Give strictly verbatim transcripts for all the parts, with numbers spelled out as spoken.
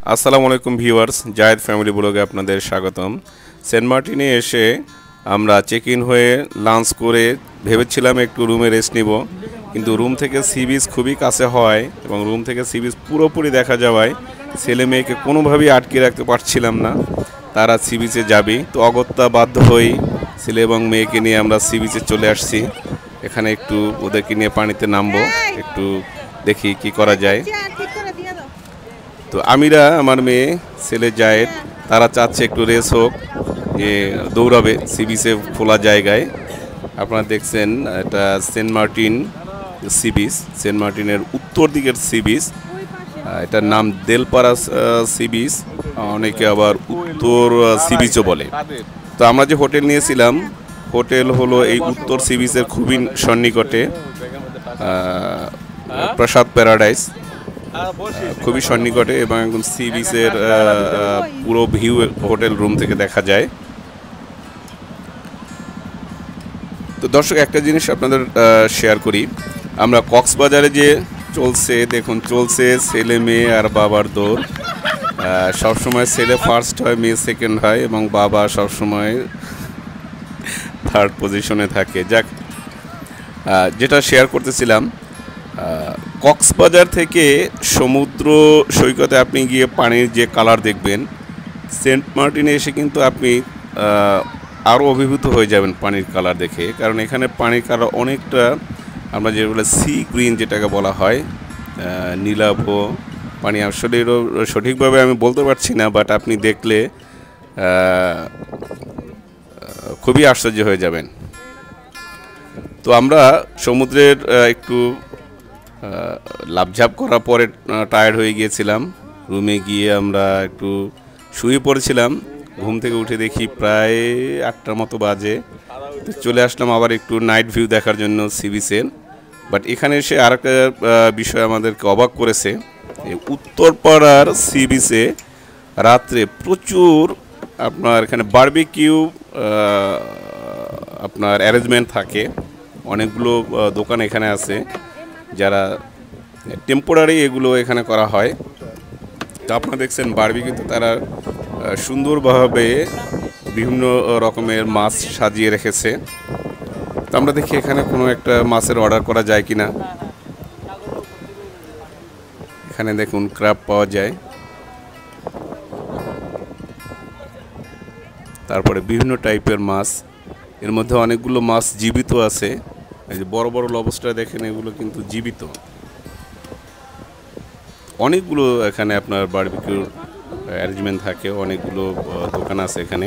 আসসালামু আলাইকুম ভিউয়ার্স, জায়েদ ফ্যামিলি ব্লগে আপনাদের স্বাগতম। সেন্ট মার্টিনে এসে আমরা চেক ইন হয়ে লাঞ্চ করে ভেবেছিলাম একটু রুমে রেস্ট নিব, কিন্তু রুম থেকে সি বিচ খুবই কাছে হয় এবং রুম থেকে সি বিচ পুরোপুরি দেখা যাওয়ায় ছেলে মেয়েকে কোনোভাবেই আটকে রাখতে পারছিলাম না, তারা সি বিচে যাবে। তো অগত্যা বাধ্য হই ছেলে এবং মেয়েকে নিয়ে আমরা সি বিচে চলে আসছি। এখানে একটু ওদেরকে নিয়ে পানিতে নামবো, একটু দেখি কি করা যায়। তো আমিরা, আমার মেয়ে, ছেলে জায়েদ, তারা চাচ্ছে একটু রেস হোক, যে দৌড়াবে সি বিচে খোলা জায়গায়। আপনারা দেখছেন এটা Saint Martin sea beach, Saint মার্টিনের উত্তর দিকের সি বিচ। এটার নাম দেলপাড়া সি বিচ, অনেকে আবার উত্তর সি বিচও বলে। তো আমরা যে হোটেল নিয়েছিলাম, হোটেল হলো এই উত্তর সি বিচের খুবই সন্নিকটে, প্রসাদ প্যারাডাইস, খুবই সন্নিকটে এবং একদম সি বিচের পুরো ভিউ হোটেল রুম থেকে দেখা যায়। তো দর্শক, একটা জিনিস আপনাদের শেয়ার করি, আমরা কক্সবাজারে যে চলছে, দেখুন চলছে ছেলে মেয়ে আর বাবার দৌড়। সবসময় ছেলে ফার্স্ট হয়, মেয়ে সেকেন্ড হয় এবং বাবা সবসময় থার্ড পজিশনে থাকে। যাক, যেটা শেয়ার করতেছিলাম, কক্সবাজার থেকে সমুদ্র সৈকতে আপনি গিয়ে পানির যে কালার দেখবেন, সেন্ট মার্টিনে এসে কিন্তু আপনি আরও অভিভূত হয়ে যাবেন পানির কালার দেখে। কারণ এখানে পানির কালার অনেকটা আমরা যেগুলো সি গ্রিন যেটাকে বলা হয়, নীলাভ পানি। আসলে এরও সঠিকভাবে আমি বলতে পারছি না, বাট আপনি দেখলে খুবই আশ্চর্য হয়ে যাবেন। তো আমরা সমুদ্রের একটু লাভঝাপ করার পরে টায়ার্ড হয়ে গিয়েছিলাম। রুমে গিয়ে আমরা একটু শুয়ে পড়েছিলাম। ঘুম থেকে উঠে দেখি প্রায় আটটার মতো বাজে। তো চলে আসলাম আবার একটু নাইট ভিউ দেখার জন্য সি বিচের। বাট এখানে এসে আর একটা বিষয় আমাদেরকে অবাক করেছে, উত্তরপাড়ার সি বিচে রাত্রে প্রচুর আপনার এখানে বারবিকিউ আপনার অ্যারেঞ্জমেন্ট থাকে। অনেকগুলো দোকান এখানে আছে, যারা টেম্পোরারি এগুলো এখানে করা হয়। তো আপনারা দেখছেন বারবিকিউতে তারা সুন্দরভাবে বিভিন্ন রকমের মাছ সাজিয়ে রেখেছে। তো আমরা দেখি এখানে কোনো একটা মাছের অর্ডার করা যায় কিনা। এখানে দেখুন ক্র্যাব পাওয়া যায়, তারপরে বিভিন্ন টাইপের মাছ। এর মধ্যে অনেকগুলো মাছ জীবিত আছে। এই যে বড় বড় লবস্টার দেখেন, এগুলো কিন্তু জীবিত। অনেকগুলো এখানে আপনার বারবিকিউর অ্যারেঞ্জমেন্ট থাকে, অনেকগুলো দোকান আছে এখানে।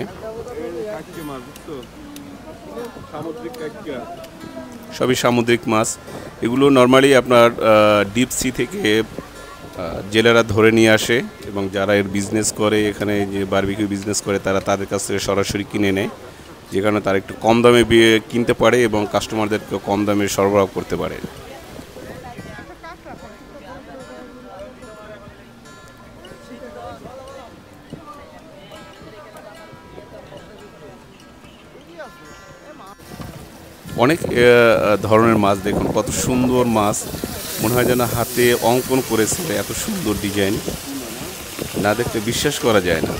সবই সামুদ্রিক মাছ। এগুলো নর্মালি আপনার ডিপ সি থেকে জেলেরা ধরে নিয়ে আসে এবং যারা এর বিজনেস করে, এখানে যে বারবিকিউ বিজনেস করে, তারা তাদের কাছ থেকে সরাসরি কিনে নেয়, যে কারণে তারা একটু কম দামে কিনতে পারে এবং কাস্টমারদেরকে কম দামে সরবরাহ করতে পারে। অনেক ধরনের মাছ, দেখুন কত সুন্দর মাছ, মনে হয় যেন হাতে অঙ্কন করেছে, এত সুন্দর ডিজাইন, না দেখতে বিশ্বাস করা যায় না।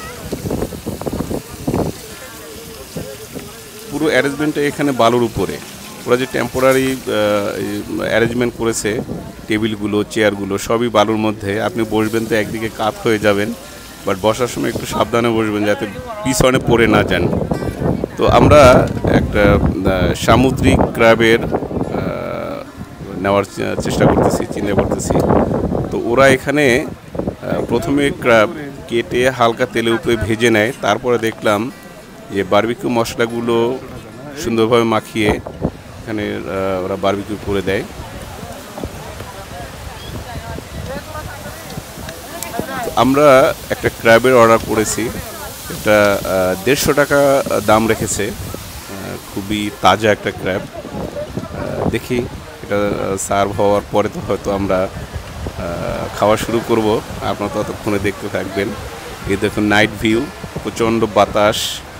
পুরো অ্যারেঞ্জমেন্টটা এখানে বালুর উপরে, ওরা যে টেম্পোরারি অ্যারেঞ্জমেন্ট করেছে, টেবিলগুলো চেয়ারগুলো সবই বালুর মধ্যে। আপনি বসবেন তো একদিকে কাত হয়ে যাবেন, বাট বসার সময় একটু সাবধানে বসবেন যাতে পিছনে পড়ে না যান। তো আমরা একটা সামুদ্রিক ক্র্যাবের নেওয়ার চেষ্টা করতেছি, চিন্তা করতেছি। তো ওরা এখানে প্রথমে ক্র্যাব কেটে হালকা তেলের উপরে ভেজে নেয়, তারপরে দেখলাম যে বারবিকিউ মশলাগুলো সুন্দরভাবে মাখিয়ে এখানে ওরা বারবিকিউ করে দেয়। আমরা একটা ক্র্যাবের অর্ডার করেছি, এটা দেড়শো টাকা দাম রেখেছে। খুবই তাজা একটা ক্র্যাব। দেখি এটা সার্ভ হওয়ার পরে তো হয়তো আমরা খাওয়া শুরু করব। আপনারা ততক্ষণে দেখতে থাকবেন। এই দেখুন নাইট ভিউ, প্রচণ্ড বাতাস।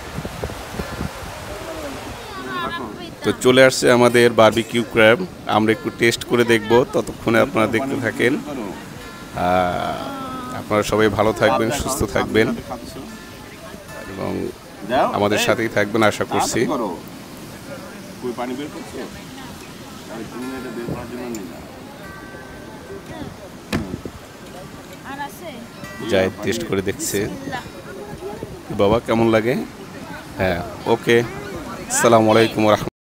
তো চলে আসছে আমাদের বারবিকিউ ক্র্যাব, আমরা একটু টেস্ট করে দেখব, ততক্ষণে আপনারা দেখতে থাকেন। আপনারা সবাই ভালো থাকবেন, সুস্থ থাকবেন এবং আমাদের সাথেই থাকবেন আশা করছি। জায়েদ টেস্ট করে দেখছে বাবা কেমন লাগে। হ্যাঁ, ওকে, আসসালামু আলাইকুম ওয়া রাহমাতুল্লাহ।